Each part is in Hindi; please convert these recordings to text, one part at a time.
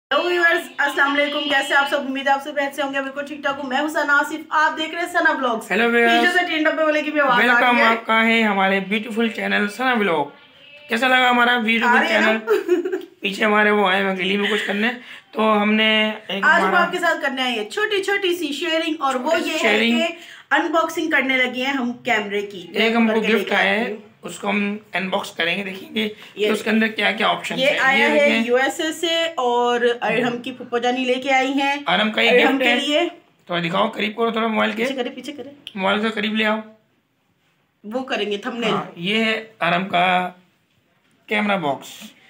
हेलो व्यूअर्स, अस्सलाम वालेकुम। कैसे आप सब? उम्मीद है आप सब अच्छे होंगे। बिल्कुल ठीक ठाक हूँ। मैं हूं सना आसिफ, आप देख रहे हैं सना व्लॉग्स। हेलो व्यूअर्स, पीछे से टीन डब्बे वाले की भी आवाज आ रही वेलकम है। आपका है हमारे ब्यूटीफुल चैनल सना व्लॉग। कैसा लगा हमारा आ ब्यूटीफुल रही है चैनल? ना। पीछे हमारे वो आए हैं गली में कुछ करने, तो हमने एक आज हम हमारा आपके साथ करने आई है छोटी छोटी सी शेयरिंग, और वो ये है शेयरिंग। कि अनबॉक्सिंग करने लगे हैं हम कैमरे की। मैं एक हमको करके गिफ्ट लेके आया आती है, हूँ। उसको हम अनबॉक्स करेंगे, देखेंगे ये कि उसके अंदर क्या क्या ऑप्शन ये है। आया ये है देखें, यूएसए से, और अरहम की फुप्पो जानी लेके आई हैं आरम का ये अरहम गिफ्ट के है। लिए। थोड़ा दिखाओ, करीब करो थोड़ा मोबाइल के, पीछे करे, पीछे करे, मोबाइल से करीब ले आओ। वो करेंगे थंबनेल। हाँ, ये है आरम का camera box,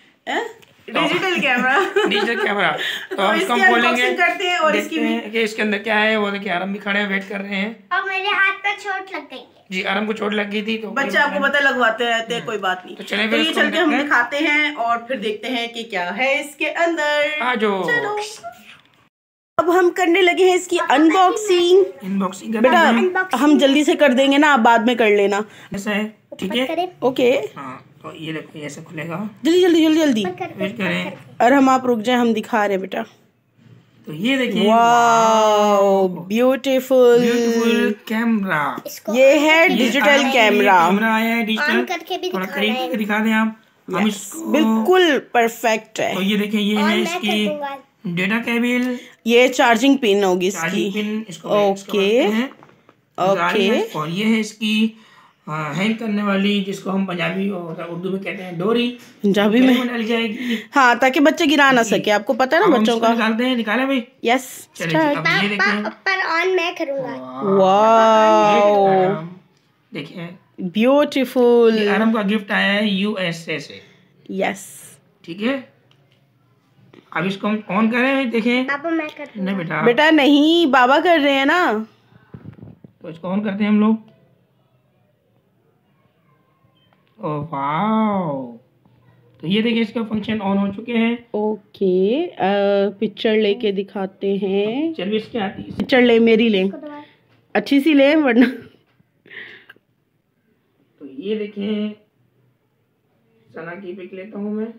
digital camera. Digital camera. तो तो इसको इसकी हम खोलेंगे, अनबॉक्सिंग करते हैं और इसकी देखते भी। हैं कि इसके अंदर क्या है। वो देखिए आरम भी खड़े हैं, वेट कर रहे हैं। और मेरे हाथ पर चोट लग गई है। जी, आरम को चोट लग गई थी, तो बच्चे आपको पता लगवाते रहते हैं, कोई बात नहीं। तो चले तो फिर ये इसको चल के हम देखते हैं। दिखाते हैं और फिर देखते हैं कि क्या है इसके अंदर। आ जाओ, चलो, अब हम करने लगे हैं इसकी अनबॉक्सिंग। अनबॉक्सिंग बेटा unboxing हम जल्दी से कर देंगे ना, आप बाद में कर लेना। ऐसा है, ठीक है। ओके, हाँ, तो ये देखो, ये ऐसे खुलेगा। जल्दी जल्दी जल्दी जल्दी। वेट करें। और हम आप रुक जाए, हम दिखा रहे हैं बेटा। तो ये देखिए, वाओ, ब्यूटीफुल ब्यूटीफुल कैमरा। ये है डिजिटल कैमरा। कैमरा आया है ऑन डिजिटल। करके भी थोड़ा दिखाना करीब है। करके दिखा दें आप। हम इसको बिल्कुल परफेक्ट है। तो ये देखिए, ये और है मैं कर इसकी दूंगा। डेटा केबल, ये चार्जिंग पिन होगी चार्जिंग इसकी। पिन। इसको ओके, ओके। और ये है इसकी हैंग करने वाली, जिसको हम पंजाबी और उर्दू में कहते हैं डोरी। पंजाबी कैसे में? डल जाएगी। हाँ, ताकि बच्चे गिरा ना सके। आपको पता है ना अब हम बच्चों इसको का। निकालते हैं, निकाले भाई। यस, चलिए जी, अब ये देखें। पर ऑन मैं करूंगा। वाओ, आराम, देखिए ब्यूटीफुल। ये आरम का गिफ्ट आया है यूएसए से, यस। ठीक है। अब इसको हम ऑन करें, देखें। पापा मैं कर दूंगा। नहीं बेटा, बेटा नहीं, बाबा कर रहे हैं ना। तो इसको ऑन करते हैं हम लोग। ओह वाओ, तो ये देखिए इसका फंक्शन ऑन हो चुके हैं। ओके, पिक्चर लेके दिखाते हैं। चलिए, इसके आती है। पिक्चर ले, मेरी ले, अच्छी सी ले वरना। तो ये देखें, सना की पिक लेता हूँ मैं।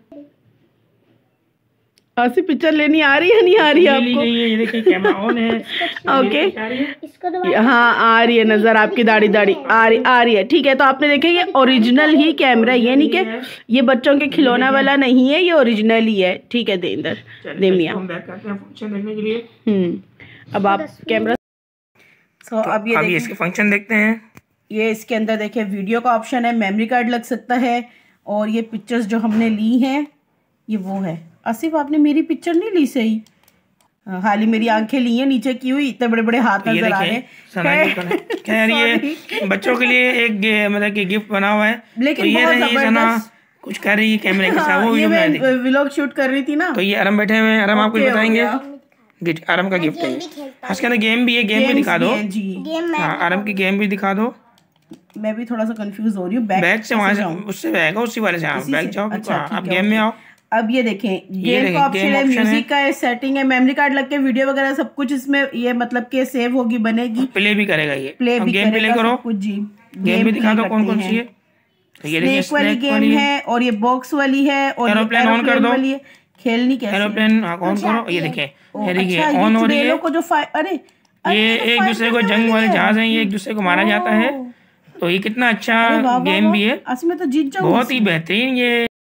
ऐसी पिक्चर लेनी आ रही है, नहीं आ रही है ये ली आपको? गई है, ये देखिए कैमरा ऑन है। ओके, इसको दबा। हाँ आ रही है नजर, आपकी दाढ़ी दाढ़ी आ रही है। ठीक है, तो आपने देखा ये ओरिजिनल ही कैमरा, ये नहीं कि ये बच्चों के खिलौना वाला नहीं है, ये ओरिजिनल ही है। ठीक है, दे अंदर दे मियाँ। हम बैक करते हैं फंक्शन देखने के लिए। अब आप कैमरा तो अब ये इसके फंक्शन देखते हैं। ये इसके अंदर देखिए वीडियो का ऑप्शन है, मेमोरी कार्ड लग सकता है, और ये पिक्चर्स जो हमने ली हैं ये वो है। आसिफ, आपने मेरी पिक्चर नहीं ली सही। हाली मेरी आंखें ली हैं नीचे की हुई, इतने बड़े बड़े हाथ नजर आ रहे हैं। खैर ये बच्चों के लिए एक मतलब कि गिफ्ट बना हुआ है। लेकिन तो ये बहुत रही सना कुछ कर रही है कैमरे के साथ, वो ये वीडियो बना मैं दी। व्लॉग शूट कर रही थी ना। तो ये आराम बैठे हुए हैं, आराम आप कुछ ओके, हो बताएंगे? गया। आराम का गिफ्ट है गेम भी ये। खेलता इसके अंदर गेम भी है, गेम भी दिखा दो। जी, गेम मैं हाँ, आराम की गेम भी दिखा दो। मैं भी थोड़ा सा कंफ्यूज हो रही हूँ। बैग से वहां से, उससे बैग है, उसी वाले से। हाँ, उसी बैग से? जाओ, अच्छा, आप ठीक है, गेम में ओके। आओ। अब ये देखें, गेम देखें, का ऑप्शन गेम है, ऑप्शन है। म्यूजिक का है, सेटिंग है, मेमोरी कार्ड लग के वीडियो वगैरह सब कुछ इसमें ये मतलब के सेव होगी, बनेगी, प्ले भी करेगा ये। प्ले अब भी गेम प्ले करेगा, करो, सब कुछ जी। गेम भी दिखा दो कौन कौन सी है। तो ये देखिए, स्नेक वाली गेम है, और ये बॉक्स वाली है, और एरोप्लेन ऑन कर दो। वाली है। खेलनी कैसे? एरोप्लेन ऑन करो, ये देखिए, ये देखिए अच्छा, ऑन ये हो रही है। चुड़ैलों को जो अरे ये एक दूसरे को जंग वाले जहाज हैं, ये एक दूसरे को मारा जाता है। तो ये कितना अच्छा गेम भी है, असली में तो जीत जाऊंगी। बहुत ही बेहतरीन।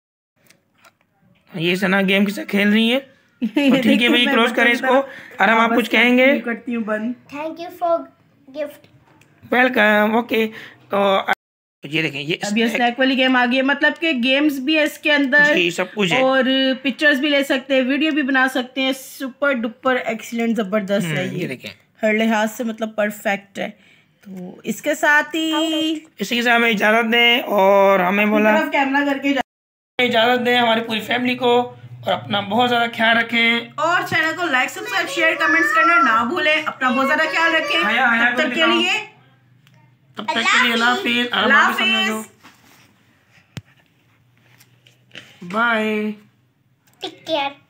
ये सना गेम के साथ खेल रही है। तो ठीक है भाई, क्लोज करें इसको। आराम आप कुछ कहेंगे? करती हूँ बंद। Thank you for gift. Welcome. Okay, तो ये देखें, ये अब ये स्नैक वाली गेम आ गई है, मतलब के गेम्स भी है इसके अंदर जी, सब कुछ है। और पिक्चर्स भी ले सकते हैं, वीडियो भी बना सकते हैं। सुपर डुपर एक्सीलेंट जबरदस्त है ये देखें, हर लिहाज से मतलब परफेक्ट है। तो इसके साथ ही इसी के साथ हमें इजाजत दें, और हमें बोला कैमरा करके इजाजत दें हमारी पूरी फैमिली को, और अपना बहुत ज्यादा ख्याल रखें, और चैनल को लाइक सब्सक्राइब शेयर कमेंट्स करना ना भूलें। अपना बहुत ज्यादा ख्याल रखें। तब तक के लिए अल्लाह हाफिज़। बाय। Take care.